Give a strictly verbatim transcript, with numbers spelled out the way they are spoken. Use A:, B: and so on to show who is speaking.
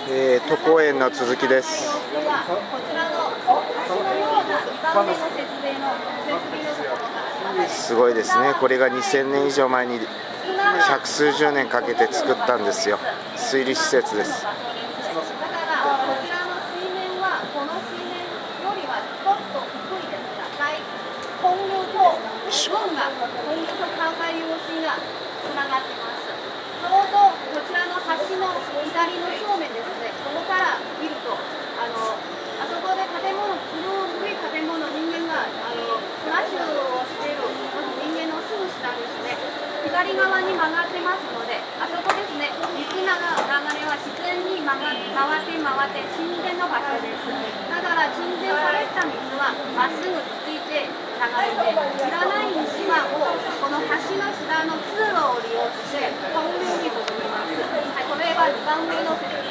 A: えー、都公園の続きです。すごいですね。これがにせんねん以上前に百数十年かけて作ったんですよ。水利施設です。
B: 本流と運河、本流と川海用水がつながってます。ちょうどこちらの橋の左の正面ですね、ここから見ると、あのあそこで建物、古い建物、人間があのスマッシュをしている人間のすぐ下ですね、左側に曲がってますので、あそこですね、水の流れは自然に曲がって回って回って沈殿の場所です。だから沈殿された水はまっすぐ続いて流れて、いらない石はをこの橋の下の通路を利用して本流に注ぎます。はい、これはにばんめの説明